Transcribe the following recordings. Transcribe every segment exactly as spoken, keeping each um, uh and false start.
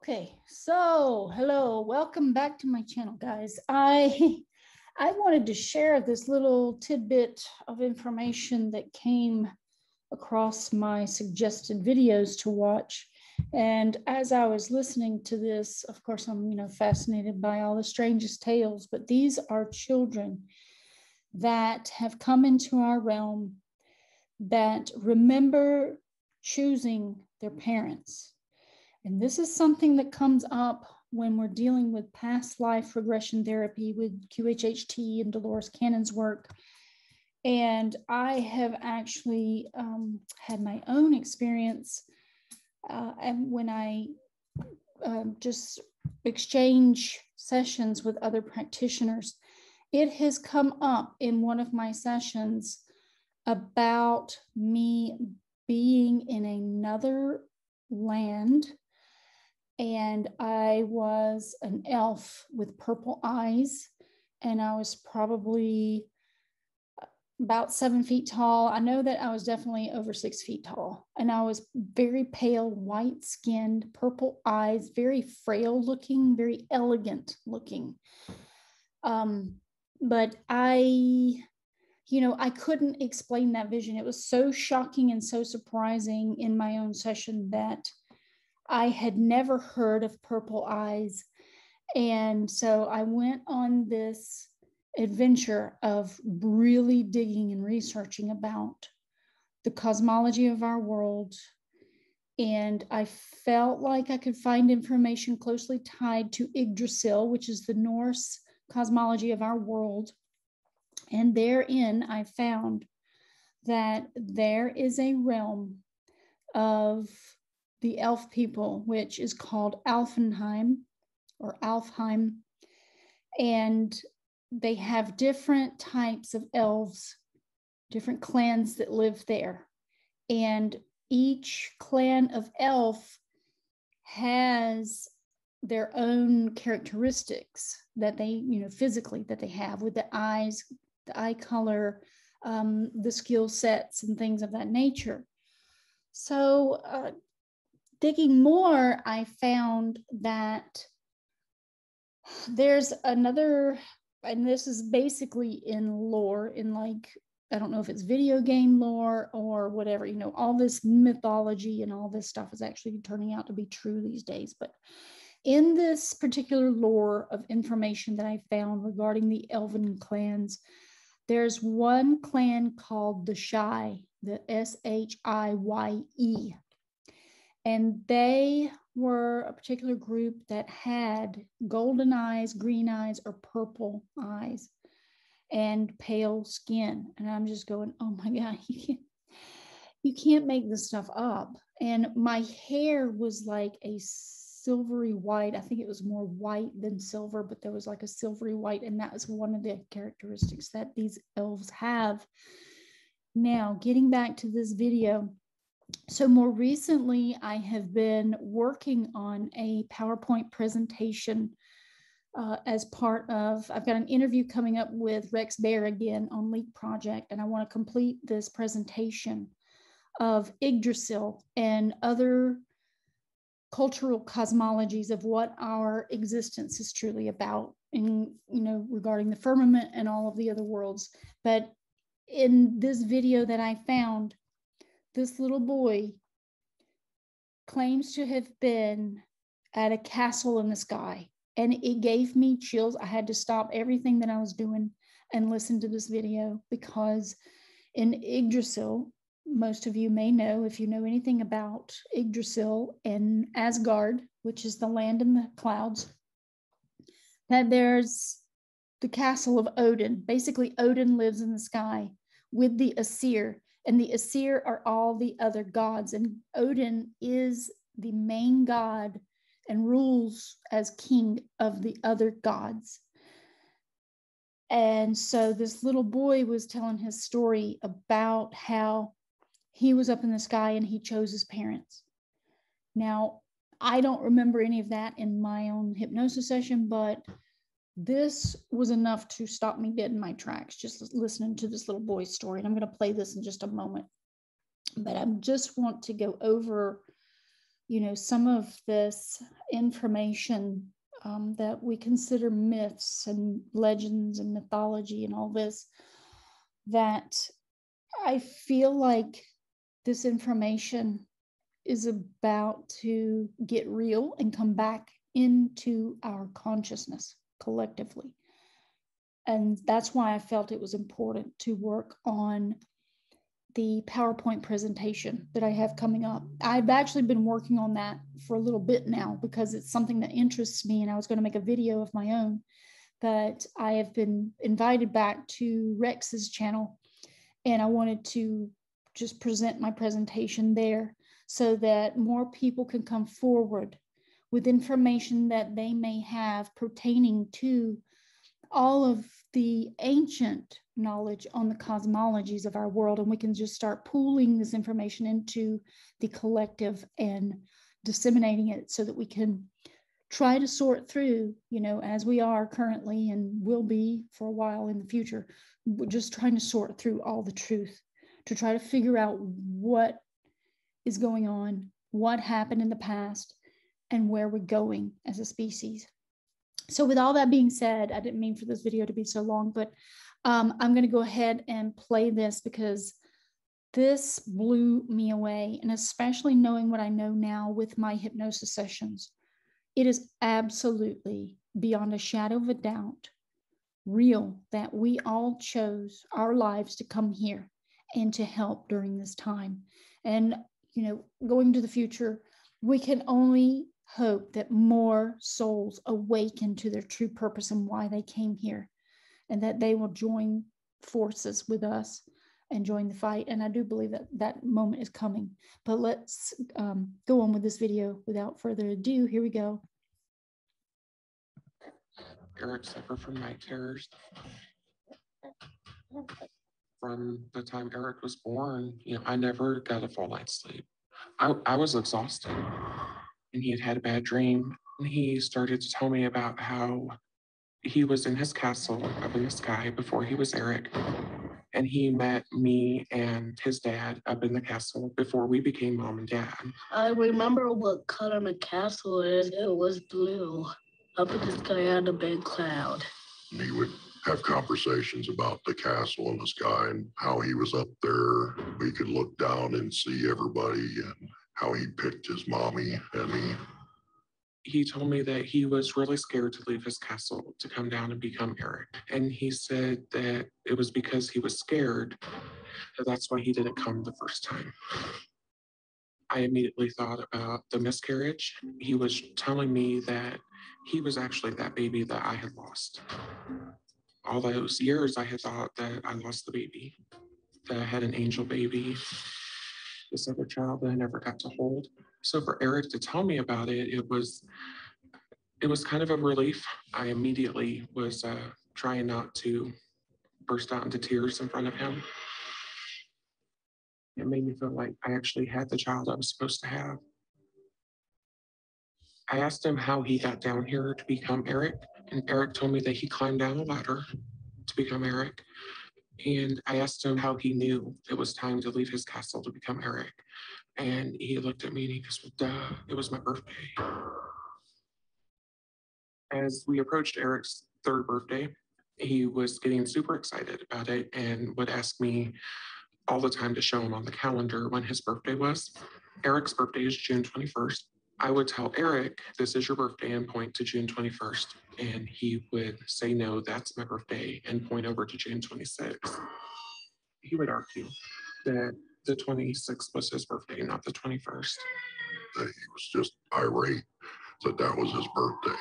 Okay, so hello, welcome back to my channel, guys. I I wanted to share this little tidbit of information that came across my suggested videos to watch. And as I was listening to this, of course, I'm you know fascinated by all the strangest tales, but these are children that have come into our realm that remember choosing their parents. And this is something that comes up when we're dealing with past life regression therapy with Q H H T and Dolores Cannon's work. And I have actually um, had my own experience uh, and when I um, just exchange sessions with other practitioners, it has come up in one of my sessions about me being in another land. And I was an elf with purple eyes, and I was probably about seven feet tall. I know that I was definitely over six feet tall, and I was very pale, white skinned, purple eyes, very frail looking, very elegant looking. Um, but I, you know, I couldn't explain that vision. It was so shocking and so surprising in my own session that I had never heard of purple eyes. And so I went on this adventure of really digging and researching about the cosmology of our world. And I felt like I could find information closely tied to Yggdrasil, which is the Norse cosmology of our world. And therein I found that there is a realm of the elf people, which is called Alfenheim or Alfheim. And they have different types of elves, different clans that live there. And each clan of elf has their own characteristics that they, you know, physically that they have with the eyes, the eye color, um, the skill sets and things of that nature. So, uh, digging more, I found that there's another, and this is basically in lore, in like, I don't know if it's video game lore or whatever, you know, all this mythology and all this stuff is actually turning out to be true these days. But in this particular lore of information that I found regarding the elven clans, there's one clan called the Shy, the S H I Y E. And they were a particular group that had golden eyes, green eyes, or purple eyes, and pale skin. And I'm just going, oh my God, you can't, you can't make this stuff up. And my hair was like a silvery white. I think it was more white than silver, but there was like a silvery white. And that was one of the characteristics that these elves have. Now, getting back to this video. So more recently, I have been working on a PowerPoint presentation uh, as part of, I've got an interview coming up with Rex Bear again on Leak Project, and I want to complete this presentation of Yggdrasil and other cultural cosmologies of what our existence is truly about, in, you know, regarding the firmament and all of the other worlds. But in this video that I found, this little boy claims to have been at a castle in the sky, and it gave me chills. I had to stop everything that I was doing and listen to this video, because in Yggdrasil, most of you may know, if you know anything about Yggdrasil and Asgard, which is the land in the clouds, that there's the castle of Odin. Basically, Odin lives in the sky with the Aesir. And the Aesir are all the other gods. And Odin is the main god and rules as king of the other gods. And so this little boy was telling his story about how he was up in the sky and he chose his parents. Now, I don't remember any of that in my own hypnosis session, but this was enough to stop me dead in my tracks, just listening to this little boy's story. And I'm going to play this in just a moment. But I just want to go over you know, some of this information um, that we consider myths and legends and mythology and all this, that I feel like this information is about to get real and come back into our consciousness collectively. And that's why I felt it was important to work on the PowerPoint presentation that I have coming up. I've actually been working on that for a little bit now because it's something that interests me, and I was going to make a video of my own, but I have been invited back to Rex's channel, and I wanted to just present my presentation there so that more people can come forward with information that they may have pertaining to all of the ancient knowledge on the cosmologies of our world, and we can just start pooling this information into the collective and disseminating it so that we can try to sort through, you know, as we are currently and will be for a while in the future. We're just trying to sort through all the truth to try to figure out what is going on, what happened in the past, and where we're going as a species. So with all that being said, I didn't mean for this video to be so long, but um, I'm going to go ahead and play this because this blew me away. And especially knowing what I know now with my hypnosis sessions, it is absolutely beyond a shadow of a doubt real that we all chose our lives to come here and to help during this time. And, you know, going to the future, we can only hope that more souls awaken to their true purpose and why they came here, and that they will join forces with us and join the fight. And I do believe that that moment is coming. But let's um, go on with this video without further ado. Here we go. Eric suffered from night terrors. From the time Eric was born, you know, I never got a full night's sleep. I, I was exhausted, and he had had a bad dream. And he started to tell me about how he was in his castle up in the sky before he was Eric. And he met me and his dad up in the castle before we became mom and dad. I remember what color my castle is. It was blue. Up in the sky had a big cloud. He would have conversations about the castle in the sky and how he was up there. We could look down and see everybody and how he picked his mommy and me. He told me that he was really scared to leave his castle to come down and become Eric. And he said that it was because he was scared that that's why he didn't come the first time. I immediately thought about the miscarriage. He was telling me that he was actually that baby that I had lost. All those years I had thought that I lost the baby, that I had an angel baby, this other child that I never got to hold. So for Eric to tell me about it, it was it was kind of a relief. I immediately was uh, trying not to burst out into tears in front of him. It made me feel like I actually had the child I was supposed to have. I asked him how he got down here to become Eric, and Eric told me that he climbed down a ladder to become Eric. And I asked him how he knew it was time to leave his castle to become Eric. And he looked at me and he goes, well, duh, it was my birthday. As we approached Eric's third birthday, he was getting super excited about it and would ask me all the time to show him on the calendar when his birthday was. Eric's birthday is June twenty-first. I would tell Eric, this is your birthday, and point to June twenty-first. And he would say, no, that's my birthday, and point over to June twenty-sixth. He would argue that the twenty-sixth was his birthday, not the twenty-first. That he was just irate that that was his birthday.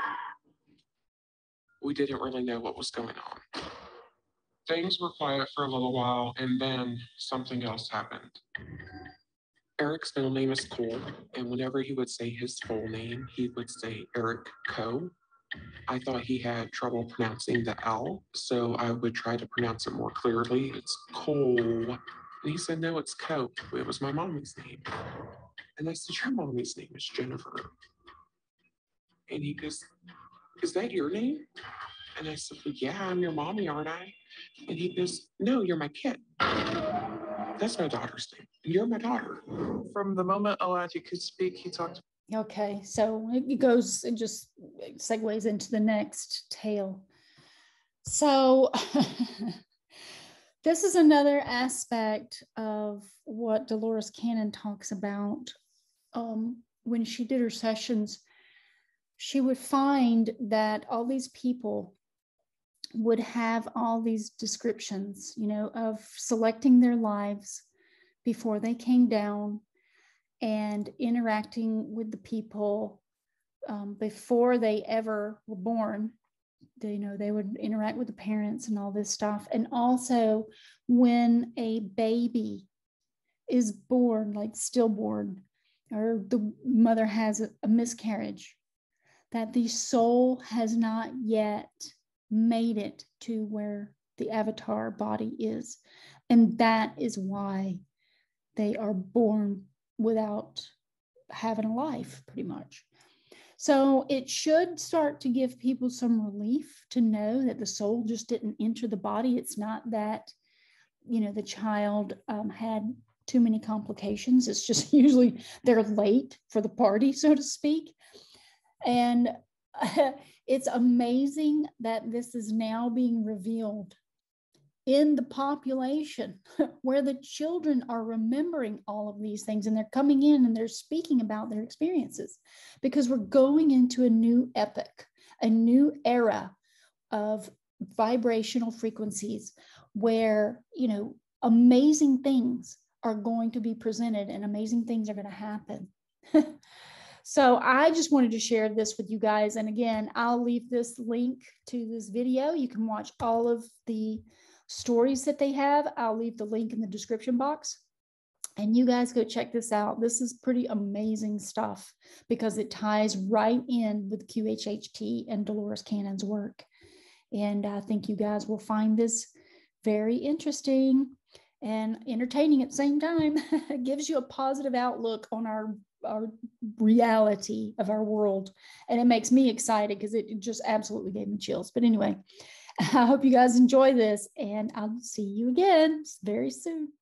We didn't really know what was going on. Things were quiet for a little while, and then something else happened. Eric's middle name is Cole, and whenever he would say his full name, he would say Eric Coe. I thought he had trouble pronouncing the L, so I would try to pronounce it more clearly. It's Cole. And he said, no, it's Coe. It was my mommy's name. And I said, your mommy's name is Jennifer. And he goes, is that your name? And I said, well, yeah, I'm your mommy, aren't I? And he goes, no, you're my kid. That's my daughter's name. You're my daughter. From the moment Elijah could speak, he talked. Okay, so it goes, it just segues into the next tale. So this is another aspect of what Dolores Cannon talks about. Um, when she did her sessions, she would find that all these people would have all these descriptions, you know, of selecting their lives before they came down and interacting with the people um, before they ever were born. They, you know, they would interact with the parents and all this stuff. And also when a baby is born, like stillborn, or the mother has a, a miscarriage, that the soul has not yet made it to where the avatar body is. And that is why they are born without having a life, pretty much. So it should start to give people some relief to know that the soul just didn't enter the body. It's not that, you know, the child um, had too many complications. It's just usually they're late for the party, so to speak. And uh, it's amazing that this is now being revealed in the population where the children are remembering all of these things, and they're coming in and they're speaking about their experiences, because we're going into a new epoch, a new era of vibrational frequencies where, you know, amazing things are going to be presented and amazing things are going to happen. So I just wanted to share this with you guys. And again, I'll leave this link to this video. You can watch all of the stories that they have. I'll leave the link in the description box. And you guys go check this out. This is pretty amazing stuff because it ties right in with Q H H T and Dolores Cannon's work. And I think you guys will find this very interesting and entertaining at the same time. It gives you a positive outlook on our, our reality of our world. And it makes me excited because it just absolutely gave me chills. But anyway, I hope you guys enjoy this, and I'll see you again very soon.